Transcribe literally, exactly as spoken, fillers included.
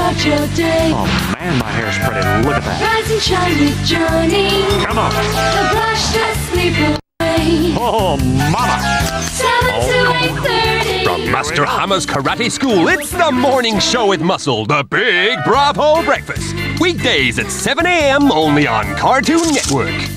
start your day. Oh man, my hair's pretty. Look at that. Rise and shine with Johnny. Come on. The brush that sleep away. Oh, mama. Seven to eight thirty. From Master Hammer's Karate School, it's the morning show with Muscle, the Big Bravo Breakfast. Weekdays at seven a m only on Cartoon Network.